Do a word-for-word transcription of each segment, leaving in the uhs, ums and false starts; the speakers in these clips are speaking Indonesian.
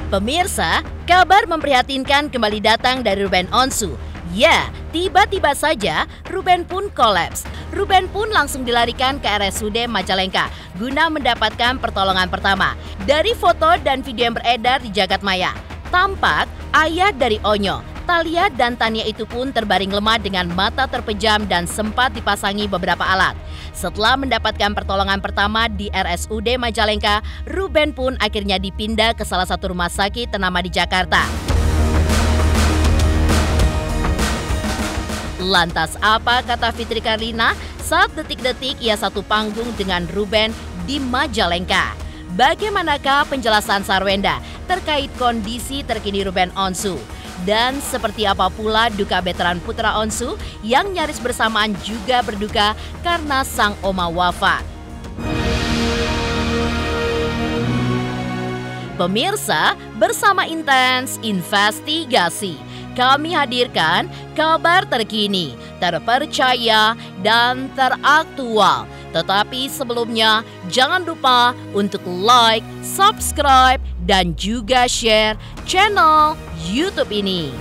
Pemirsa, kabar memprihatinkan kembali datang dari Ruben Onsu. Ya, tiba-tiba saja Ruben pun kolaps. Ruben pun langsung dilarikan ke R S U D Majalengka guna mendapatkan pertolongan pertama. Dari foto dan video yang beredar di jagat maya, tampak ayah dari Onyo, Thalia dan Tania itu pun terbaring lemah dengan mata terpejam dan sempat dipasangi beberapa alat. Setelah mendapatkan pertolongan pertama di R S U D Majalengka, Ruben pun akhirnya dipindah ke salah satu rumah sakit ternama di Jakarta. Lantas apa kata Fitri Karlina saat detik-detik ia satu panggung dengan Ruben di Majalengka? Bagaimanakah penjelasan Sarwenda terkait kondisi terkini Ruben Onsu? Dan seperti apa pula duka veteran putra Onsu yang nyaris bersamaan juga berduka karena sang oma wafat? Pemirsa, bersama Intens Investigasi, kami hadirkan kabar terkini, terpercaya, dan teraktual. Tetapi sebelumnya, jangan lupa untuk like, subscribe, dan juga share channel YouTube ini.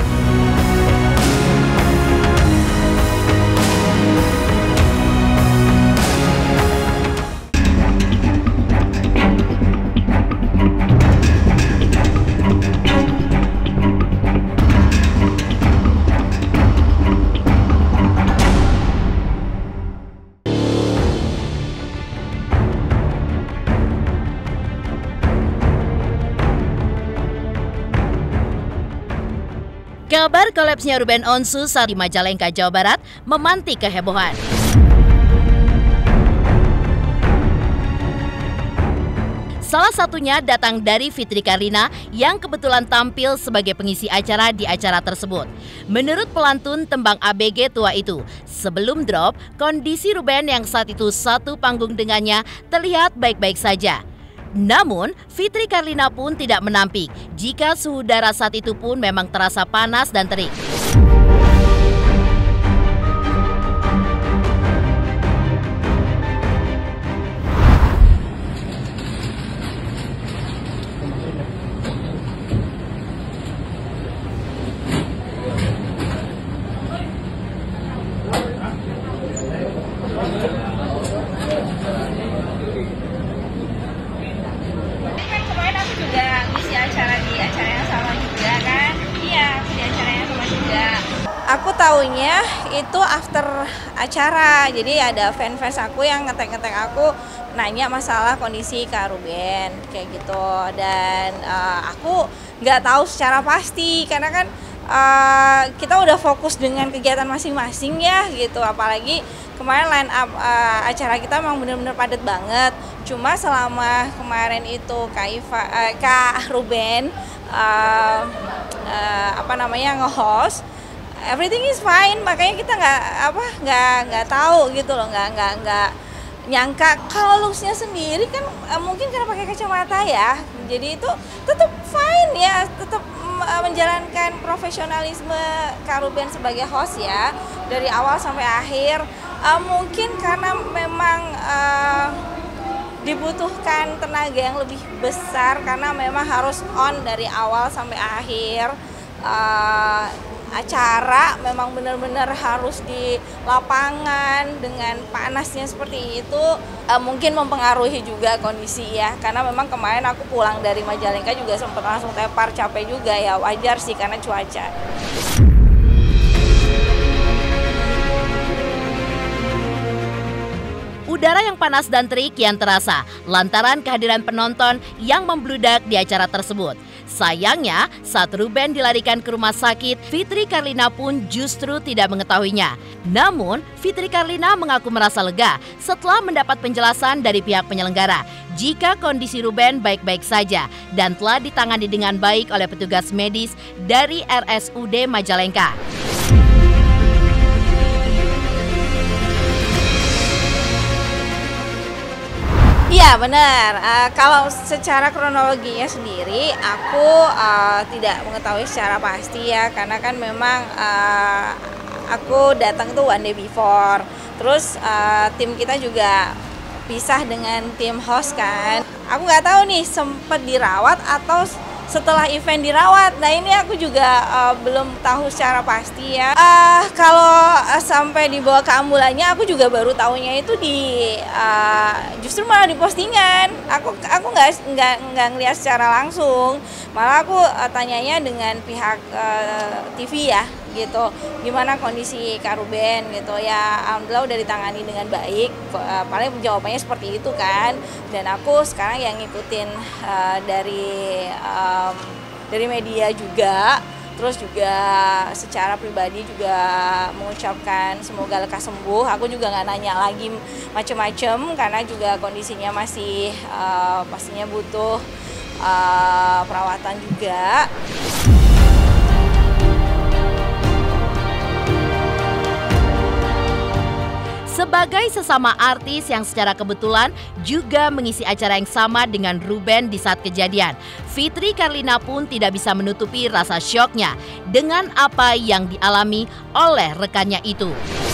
Kabar kolapsnya Ruben Onsu saat di Majalengka, Jawa Barat memantik kehebohan. Salah satunya datang dari Fitri Karlina yang kebetulan tampil sebagai pengisi acara di acara tersebut. Menurut pelantun tembang A B G tua itu, sebelum drop, kondisi Ruben yang saat itu satu panggung dengannya terlihat baik-baik saja. Namun, Fitri Karlina pun tidak menampik jika suhu udara saat itu pun memang terasa panas dan terik. Aku taunya itu after acara, jadi ada fans-fans aku yang ngetek-ngetek aku nanya masalah kondisi Kak Ruben kayak gitu, dan uh, aku nggak tahu secara pasti karena kan uh, kita udah fokus dengan kegiatan masing-masing ya gitu, apalagi kemarin line up uh, acara kita memang benar-benar padat banget. Cuma selama kemarin itu Kak Iva, uh, Kak Ruben uh, uh, apa namanya nge-host, everything is fine, makanya kita nggak apa nggak nggak tahu gitu loh, nggak nggak nggak nyangka. Kalau looksnya sendiri kan uh, mungkin karena pakai kacamata ya, jadi itu tetap fine ya, tetap uh, menjalankan profesionalisme Kak Ruben sebagai host ya dari awal sampai akhir. Uh, mungkin karena memang uh, dibutuhkan tenaga yang lebih besar karena memang harus on dari awal sampai akhir. Uh, acara memang benar-benar harus di lapangan dengan panasnya seperti itu, uh, mungkin mempengaruhi juga kondisi ya, karena memang kemarin aku pulang dari Majalengka juga sempat langsung tepar, capek juga ya, wajar sih karena cuaca. Udara yang panas dan terik kian terasa lantaran kehadiran penonton yang membludak di acara tersebut. Sayangnya, saat Ruben dilarikan ke rumah sakit, Fitri Karlina pun justru tidak mengetahuinya. Namun, Fitri Karlina mengaku merasa lega setelah mendapat penjelasan dari pihak penyelenggara jika kondisi Ruben baik-baik saja dan telah ditangani dengan baik oleh petugas medis dari R S U D Majalengka. Iya benar, uh, kalau secara kronologinya sendiri aku uh, tidak mengetahui secara pasti ya, karena kan memang uh, aku datang tuh one day before, terus uh, tim kita juga pisah dengan tim host kan. Aku nggak tahu nih sempat dirawat atau setelah event dirawat. Nah ini aku juga uh, belum tahu secara pasti ya. Uh, kalau uh, sampai dibawa ke ambulannya, aku juga baru tahunya itu di uh, justru malah di postingan. Aku aku nggak nggak nggak ngeliat secara langsung. Malah aku uh, tanyanya dengan pihak uh, T V ya, gitu. Gimana kondisi Kak Ruben gitu ya. Alhamdulillah udah ditangani dengan baik. Uh, paling jawabannya seperti itu kan. Dan aku sekarang yang ngikutin uh, dari um, dari media juga, terus juga secara pribadi juga mengucapkan semoga lekas sembuh. Aku juga nggak nanya lagi macem-macem karena juga kondisinya masih uh, pastinya butuh uh, perawatan juga. Sebagai sesama artis yang secara kebetulan juga mengisi acara yang sama dengan Ruben di saat kejadian, Fitri Karlina pun tidak bisa menutupi rasa syoknya dengan apa yang dialami oleh rekannya itu.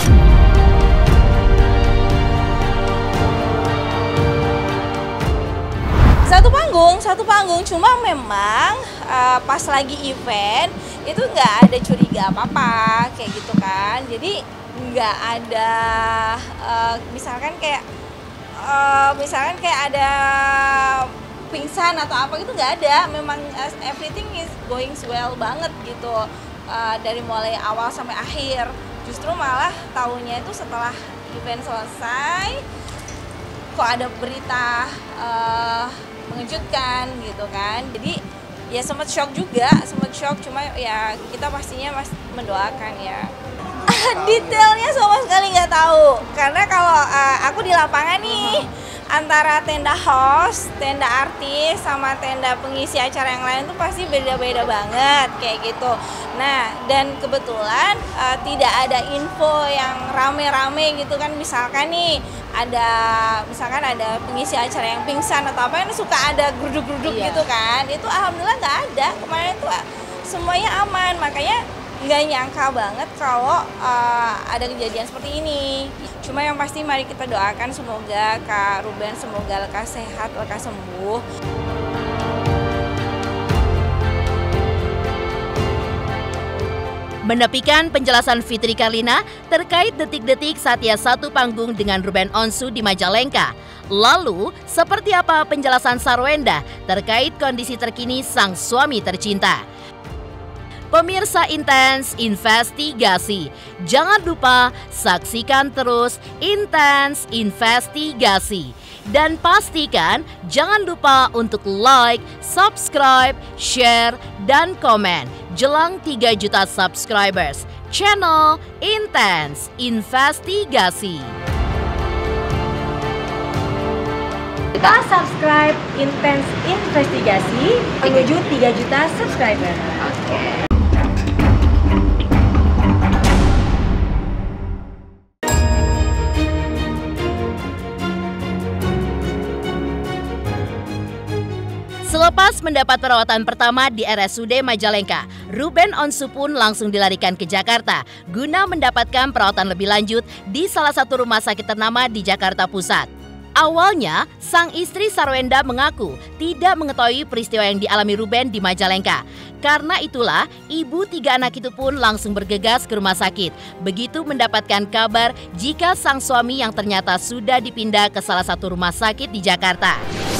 Satu panggung, satu panggung, cuma memang uh, pas lagi event itu nggak ada curiga apa-apa kayak gitu kan. Jadi nggak ada uh, misalkan kayak uh, misalkan kayak ada pingsan atau apa gitu, nggak ada. Memang uh, everything is going well banget gitu, uh, dari mulai awal sampai akhir. Justru malah tahunya itu setelah event selesai kok ada berita uh, mengejutkan gitu kan. Jadi ya sempat shock juga, sempat shock, cuma ya kita pastinya mas mendoakan ya. Detailnya sama sekali nggak tahu, karena kalau uh, aku di lapangan nih antara tenda host, tenda artis sama tenda pengisi acara yang lain tuh pasti beda-beda banget kayak gitu. Nah dan kebetulan uh, tidak ada info yang rame-rame gitu kan, misalkan nih ada misalkan ada pengisi acara yang pingsan atau apa yang suka ada geruduk-geruduk iya. gitu kan, itu alhamdulillah nggak ada. Kemarin tuh semuanya aman, makanya nggak nyangka banget kalau uh, ada kejadian seperti ini. Cuma yang pasti mari kita doakan semoga Kak Ruben semoga lekas sehat, lekas sembuh. Menepikan penjelasan Fitri Karlina terkait detik-detik saat ia satu panggung dengan Ruben Onsu di Majalengka. Lalu, seperti apa penjelasan Sarwenda terkait kondisi terkini sang suami tercinta? Pemirsa Intens Investigasi, jangan lupa saksikan terus Intens Investigasi. Dan pastikan jangan lupa untuk like, subscribe, share, dan komen jelang tiga juta subscribers channel Intens Investigasi. Kita subscribe Intens Investigasi menuju tiga juta subscriber. Oke. Selepas mendapat perawatan pertama di R S U D Majalengka, Ruben Onsu pun langsung dilarikan ke Jakarta guna mendapatkan perawatan lebih lanjut di salah satu rumah sakit ternama di Jakarta Pusat. Awalnya, sang istri Sarwenda mengaku tidak mengetahui peristiwa yang dialami Ruben di Majalengka. Karena itulah, ibu tiga anak itu pun langsung bergegas ke rumah sakit. Begitu mendapatkan kabar jika sang suami yang ternyata sudah dipindah ke salah satu rumah sakit di Jakarta.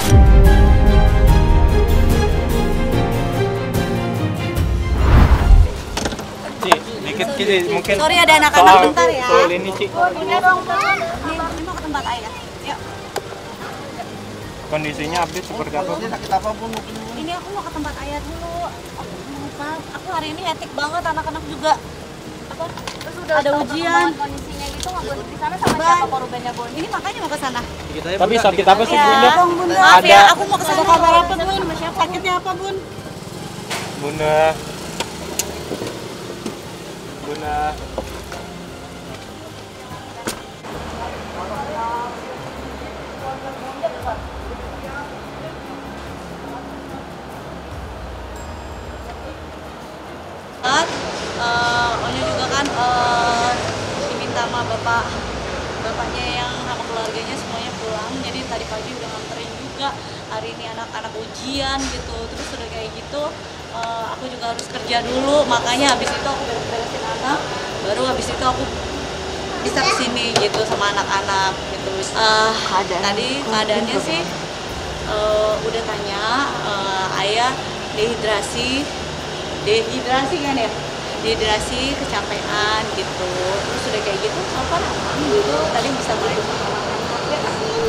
Dikit Ci, mungkin sorry ada anak-anak bentar ya. Soal ini Ci. Ini dong, ini, ini mau ke tempat ayah. Yuk. Kondisinya update seperti apa? Sakit apa pun? Ini aku mau ke tempat ayah dulu. Aku lupa. Aku hari ini hektik banget, anak-anak juga. Apa? Terus udah ada ujian. Kondisinya gitu nggak boleh di sana sama siapa Pak Rubennya Bun? Ini makanya mau ke sana. Tapi sakit apa sih Bunda? Ya, maaf ya, aku mau ke sana. Kabar apa Bun? Sakitnya apa Bun? Bunda. Bunda. Uh, Onyo juga kan uh, diminta sama bapak bapaknya yang sama keluarganya semuanya pulang, jadi tadi pagi udah nganterin juga. juga hari ini anak-anak ujian gitu, terus udah kayak gitu uh, aku juga harus kerja dulu, makanya habis itu aku beres-beresin anak, baru habis itu aku bisa kesini gitu sama anak-anak gitu. Uh, tadi keadaannya sih uh, udah tanya uh, ayah dehidrasi, dehidrasi kan ya, dehidrasi, kecapean gitu, terus udah kayak gitu apa aman gitu, tadi bisa main sama anak-anak ya.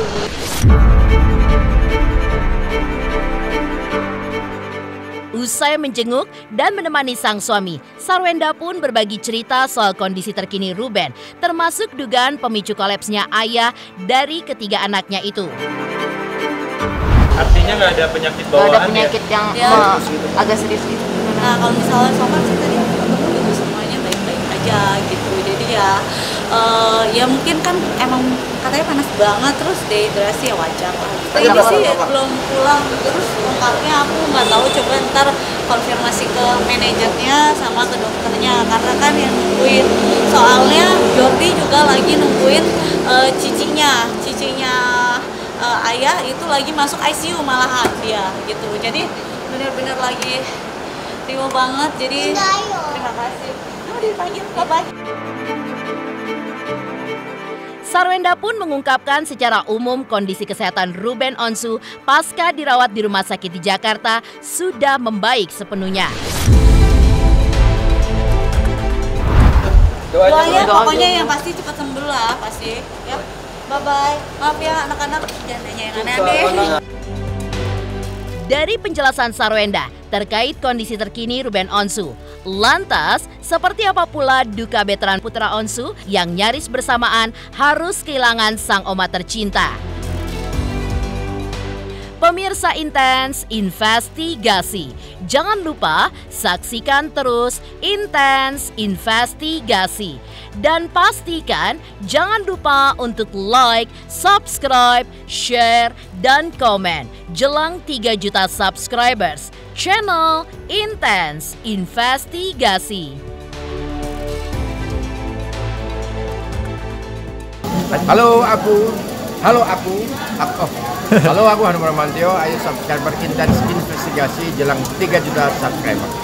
Usai menjenguk dan menemani sang suami, Sarwenda pun berbagi cerita soal kondisi terkini Ruben, termasuk dugaan pemicu kolapsnya ayah dari ketiga anaknya itu. Artinya nggak ada penyakit bawaan nggak ada penyakit ya? yang Ya. uh, agak serius gitu. Nah kalau misalnya sopan sih tadi aku ketemu gitu semuanya baik-baik aja gitu, jadi ya uh, ya mungkin kan emang katanya panas banget terus dehidrasi ya wajar lah. Ini sih belum pulang, terus lengkapnya aku nggak tahu, coba ntar konfirmasi ke manajernya sama ke dokternya karena kan yang nungguin, soalnya Jordi juga lagi nungguin uh, cicinya, cicinya uh, ayah itu lagi masuk I C U malahan dia gitu, jadi benar-benar lagi riuh banget, jadi terima kasih. Oh, dipanggil, bye-bye. Sarwenda pun mengungkapkan secara umum kondisi kesehatan Ruben Onsu pasca dirawat di rumah sakit di Jakarta sudah membaik sepenuhnya. Doanya pokoknya yang pasti cepat sembuh lah pasti. Ya, bye-bye. Maaf ya anak-anak, jangan nanya yang aneh-aneh. Dari penjelasan Sarwenda terkait kondisi terkini Ruben Onsu, lantas seperti apa pula duka veteran putra Onsu yang nyaris bersamaan harus kehilangan sang oma tercinta? Pemirsa Intens Investigasi, jangan lupa saksikan terus Intens Investigasi. Dan pastikan jangan lupa untuk like, subscribe, share, dan komen jelang tiga juta subscribers channel Intens Investigasi. Halo aku, halo aku, aku halo aku Hanum Romantio, ayo subscriber Intens Investigasi jelang tiga juta subscriber.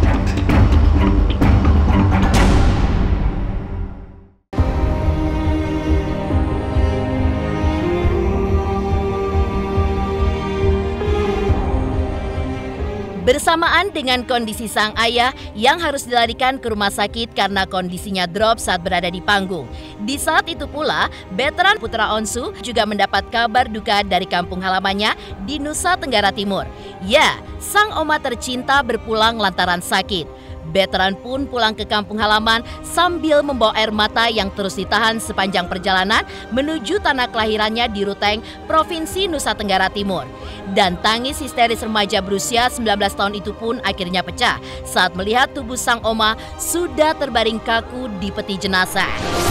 Bersamaan dengan kondisi sang ayah yang harus dilarikan ke rumah sakit karena kondisinya drop saat berada di panggung. Di saat itu pula, veteran putra Onsu juga mendapat kabar duka dari kampung halamannya di Nusa Tenggara Timur. Ya, sang oma tercinta berpulang lantaran sakit. Veteran pun pulang ke kampung halaman sambil membawa air mata yang terus ditahan sepanjang perjalanan menuju tanah kelahirannya di Ruteng, Provinsi Nusa Tenggara Timur. Dan tangis histeris remaja berusia sembilan belas tahun itu pun akhirnya pecah saat melihat tubuh sang oma sudah terbaring kaku di peti jenazah.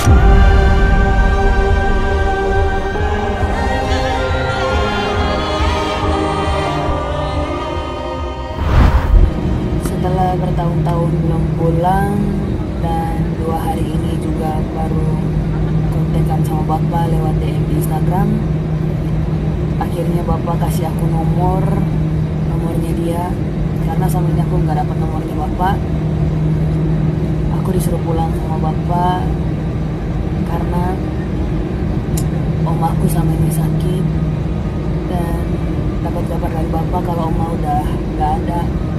Setelah bertahun-tahun belum pulang dan dua hari ini juga baru kontekan sama bapak lewat D M di Instagram, akhirnya bapak kasih aku nomor nomornya dia karena sama ini aku nggak dapat nomornya bapak. Aku disuruh pulang sama bapak karena oma aku sama ini sakit dan dapat kabar dari bapak kalau oma udah nggak ada.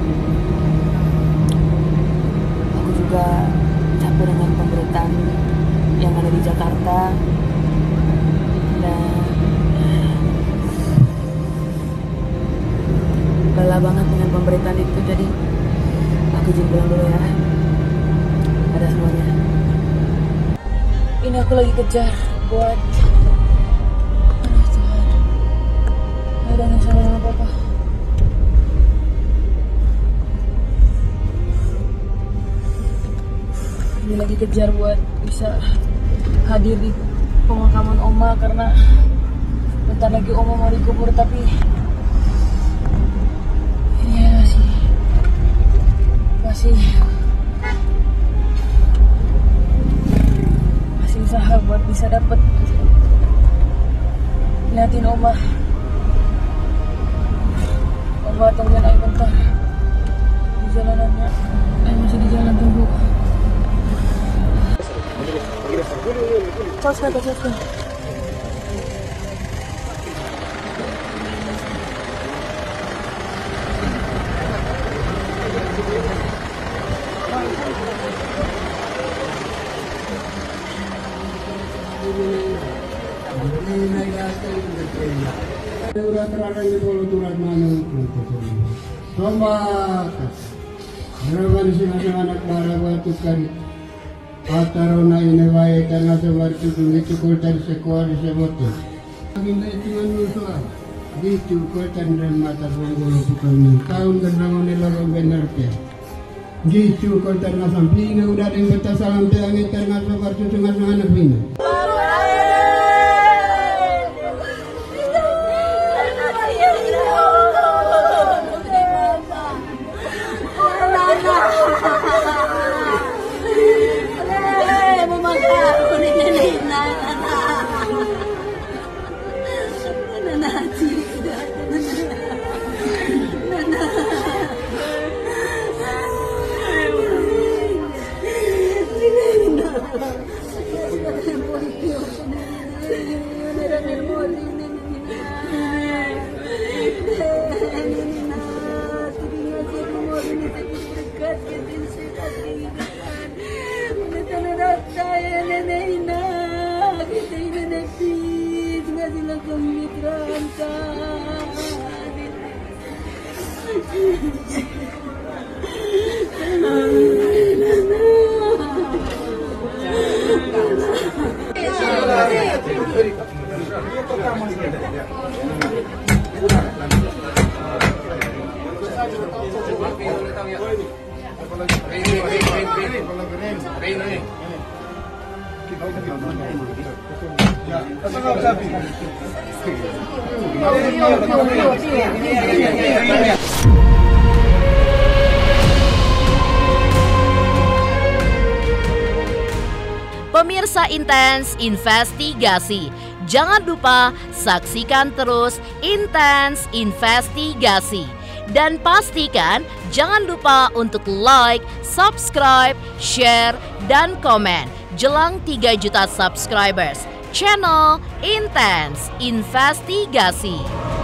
Juga capek dengan pemberitaan yang ada di Jakarta dan lelah banget dengan pemberitaan itu, jadi aku izin pulang dulu ya. Ada semuanya. Ini aku lagi kejar buat aduh Tuhan, ada yang sama dengan papa. Ini lagi kejar buat bisa hadir di pemakaman oma karena bentar lagi oma mau dikubur, tapi ini masih masih masih usaha buat bisa dapet liatin oma. Mbak, tungguin Ayu bentar. Di jalanannya. Ayu masih di jalan, tunggu. Cos, cos, cos, cos. Udah terang di bolu turat mana tombak berapa di sini anak darah batu kari atarona ini wae karena seperti itu cukup dari sekolah di semoto minta itu manusia di cukup dan mata bonggol bukan tahun kenangan lalu benar ke di cukup karena sampingnya udah ada yang betas salam tiangnya karena seperti itu dengan anak bina. Pemirsa Intens Investigasi, jangan lupa saksikan terus Intens Investigasi. Dan pastikan jangan lupa untuk like, subscribe, share, dan komen jelang tiga juta subscribers channel Intens Investigasi.